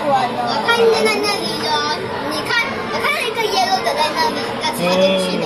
我看见在那里的，你看，我看到一个 yellow 的在那里，要插进去。